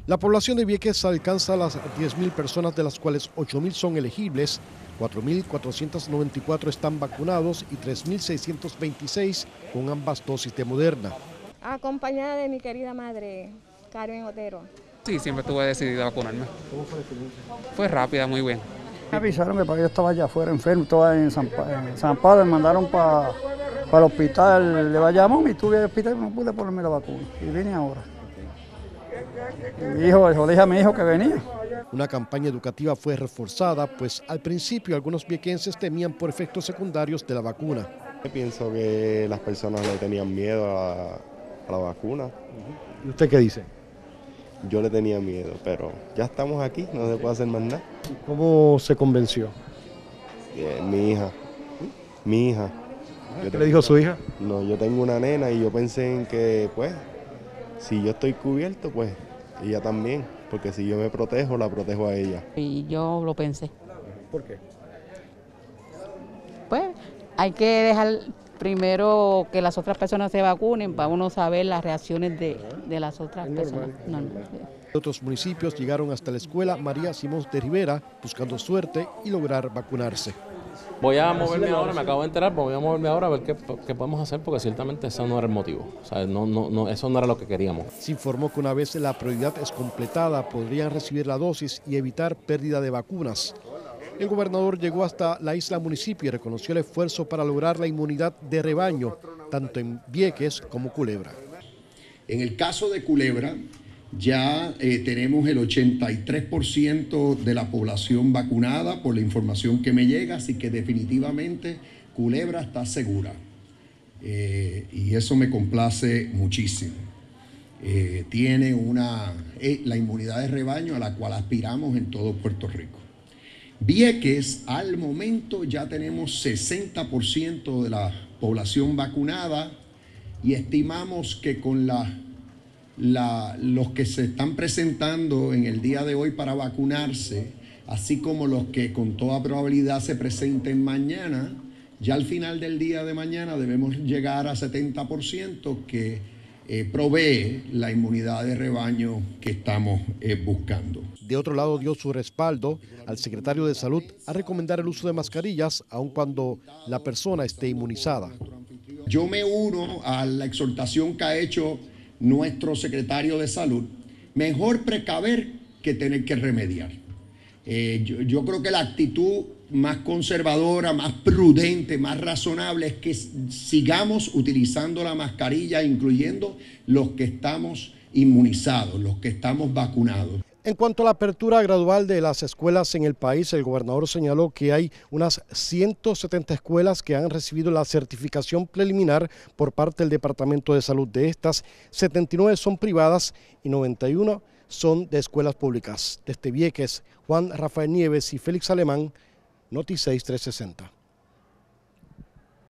La población de Vieques alcanza las 10.000 personas, de las cuales 8.000 son elegibles, 4.494 están vacunados y 3.626 con ambas dosis de Moderna. Acompañada de mi querida madre, Carmen Otero. Sí, siempre estuve decidida a vacunarme. ¿Cómo fue la experiencia? Fue rápida, muy bien. Me avisaron que yo estaba allá afuera enfermo, estaba en San Pablo, me mandaron para el hospital de Bayamón y estuve en el hospital y no pude ponerme la vacuna. Y vine ahora. Y yo le dije a mi hijo que venía. Una campaña educativa fue reforzada, pues al principio algunos viequenses temían por efectos secundarios de la vacuna. Pienso que las personas le tenían miedo a la vacuna. ¿Y usted qué dice? Yo le tenía miedo, pero ya estamos aquí, no se puede hacer más nada. ¿Cómo se convenció? Mi hija. ¿Qué le dijo su hija? No, yo tengo una nena y yo pensé en que, pues, si yo estoy cubierto, pues, ella también. Porque si yo me protejo, la protejo a ella. Y yo lo pensé. ¿Por qué? Pues hay que dejar primero que las otras personas se vacunen para uno saber las reacciones de las otras personas. Otros municipios llegaron hasta la escuela María Simón de Rivera buscando suerte y lograr vacunarse. Voy a moverme ahora, me acabo de enterar, pero voy a moverme ahora a ver qué podemos hacer, porque ciertamente eso no era el motivo. O sea, eso no era lo que queríamos. Se informó que una vez la prioridad es completada, podrían recibir la dosis y evitar pérdida de vacunas. El gobernador llegó hasta la isla Municipio y reconoció el esfuerzo para lograr la inmunidad de rebaño, tanto en Vieques como Culebra. En el caso de Culebra, ya tenemos el 83% de la población vacunada por la información que me llega, así que definitivamente Culebra está segura. Y eso me complace muchísimo. Tiene la inmunidad de rebaño a la cual aspiramos en todo Puerto Rico. Vieques, al momento ya tenemos 60% de la población vacunada y estimamos que con los que se están presentando en el día de hoy para vacunarse, así como los que con toda probabilidad se presenten mañana, ya al final del día de mañana debemos llegar a 70% que provee la inmunidad de rebaño que estamos buscando. De otro lado, dio su respaldo al secretario de Salud a recomendar el uso de mascarillas aun cuando la persona esté inmunizada. Yo me uno a la exhortación que ha hecho nuestro secretario de Salud: mejor precaver que tener que remediar. Yo creo que la actitud más conservadora, más prudente, más razonable es que sigamos utilizando la mascarilla, incluyendo los que estamos inmunizados, los que estamos vacunados. En cuanto a la apertura gradual de las escuelas en el país, el gobernador señaló que hay unas 170 escuelas que han recibido la certificación preliminar por parte del Departamento de Salud. De estas, 79 son privadas y 91 son de escuelas públicas. Desde Vieques, Juan Rafael Nieves y Félix Alemán, Noti 6 360.